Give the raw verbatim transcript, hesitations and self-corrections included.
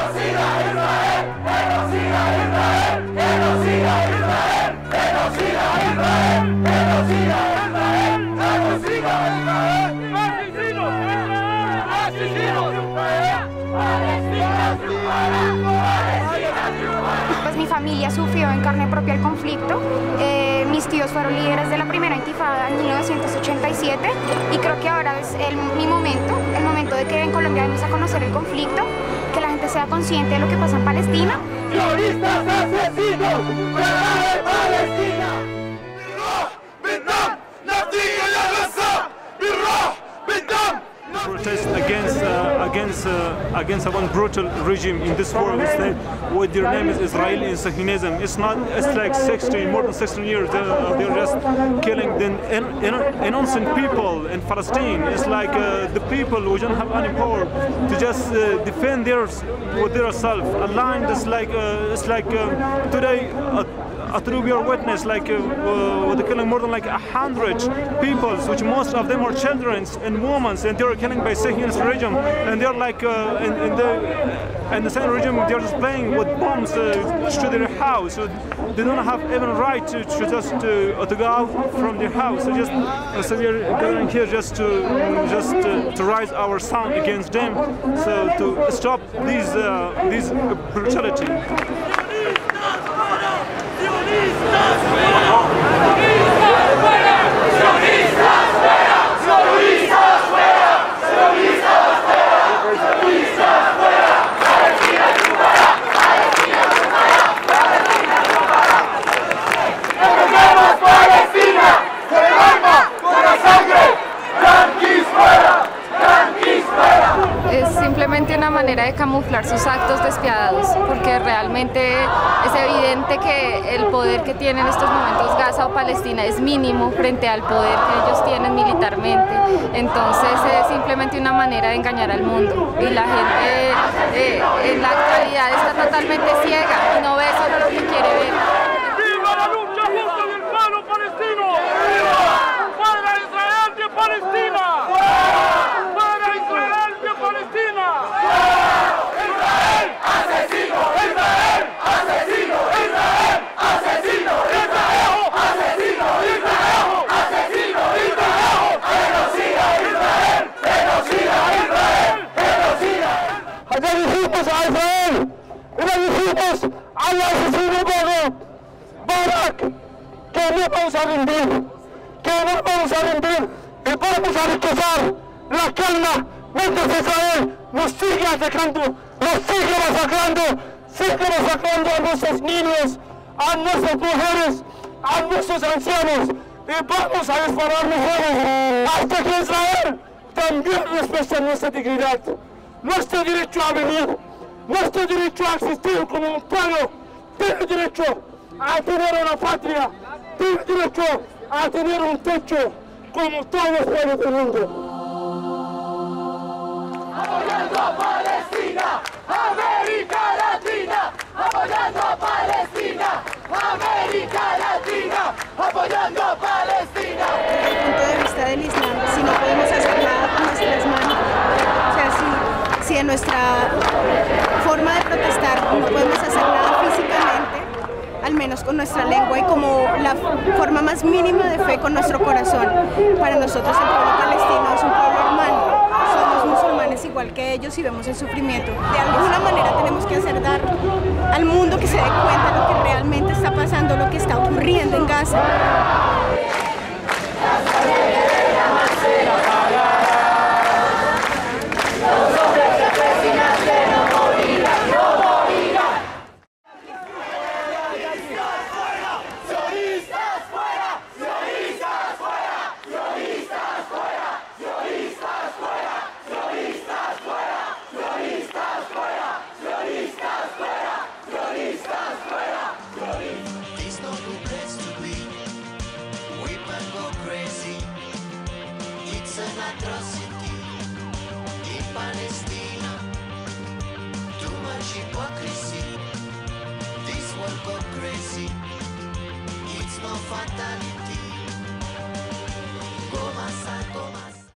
¡Genocida Israel! ¡Genocida Israel! ¡Genocida Israel! ¡Genocida Israel! ¡Genocida Israel! ¡Genocida Israel! ¡Asesinos! ¡Asesinos! ¡Palestina triunfará! ¡Palestina triunfará! Pues mi familia sufrió en carne propia el conflicto. Eh, mis tíos fueron líderes de la primera intifada en mil novecientos ochenta y siete y creo que ahora es el, mi momento, el momento de que en Colombia vamos a conocer el conflicto, que la gente sea consciente de lo que pasa en Palestina. ¡Sionistas asesinos! ¡Fuera de Palestina! ¡Birrah! ¡Vietnam! ¡Naftiga y Gaza! ¡Birrah! ¡Vietnam! Protest against uh, against uh, against one brutal regime in this world is that what their name is Israeli Zionism. It's not. It's like sixty, more than sixteen years. They're, they're just killing the in, in, innocent people in Palestine. It's like uh, the people who don't have any power to just uh, defend theirs with their self. A line that's like uh, it's like uh, today. Uh, A true we are witness like uh, uh, they're killing more than like a hundred people, which most of them are children and women, and they're killing by Zionist regime, and they're like uh, in, in the and the same regime they're just playing with bombs uh, to their house. So they don't have even right to, to just to, uh, to go out from their house. So just uh, so we're gathering here just to just to, to raise our sound against them, so to stop these uh, these brutality. ¡Sionistas fuera! ¡Sionistas fuera! ¡Sionistas fuera! ¡Sionistas fuera! ¡Sionistas fuera! ¡Sionistas fuera! ¡Palestina triunfará! ¡Palestina triunfará! ¡Palestina triunfará! ¡Defendemos Palestina! ¡Con el alma! ¡Con la sangre! ¡Yanquis fuera! ¡Yanquis fuera! Es simplemente una manera de camuflar sus actos despiadados, porque realmente es evidente que el poder que tiene en estos momentos Gaza o Palestina es mínimo frente al poder que ellos tienen militarmente. Entonces es simplemente una manera de engañar al mundo, y la gente eh, en la actualidad está totalmente ciega y no ve solo lo que quiere ver. ¡Viva la lucha justa del pueblo palestino! ¡Fuera Israel de Palestina! ¡Fuera Israel de Palestina! ¡Israel! ¡Asesino! ¡Israel! ¡Asesino! ¡Israel! ¡Asesino! ¡Israel! ¡Asesino! ¡Israel! ¡Asesino! ¡Israel! ¡Genocida Israel! ¡Genocida Israel! ¡Genocida! ¡Allá dijimos a Israel! ¡Y le dijimos al asesino Bono, Barak, que no vamos a rendir! ¡Que no vamos a rendir! ¡Y vamos a rechazar la calma mientras Israel nos sigue atacando, nos sigue masacrando, sigue masacrando a nuestros niños, a nuestras mujeres, a nuestros ancianos, y vamos a disparar mujeres hasta que Israel también respete nuestra dignidad, nuestro derecho a vivir, nuestro derecho a existir como un pueblo, tiene derecho a tener una patria, tiene derecho a tener un techo como todos los pueblos del mundo. Apoyando a Palestina, América Latina, apoyando a Palestina, América Latina, apoyando a Palestina. Desde el punto de vista del Islam, si no podemos hacer nada con nuestras manos, o sea, si, si en nuestra forma de protestar no podemos hacer nada físicamente, al menos con nuestra lengua y como la forma más mínima de fe con nuestro corazón. Para nosotros el pueblo palestino es un pueblo hermano, somos musulmanes igual que ellos y vemos el sufrimiento. De alguna manera tenemos que hacer dar al mundo que se dé cuenta de lo que realmente está pasando, lo que está ocurriendo en Gaza. It's an atrocity.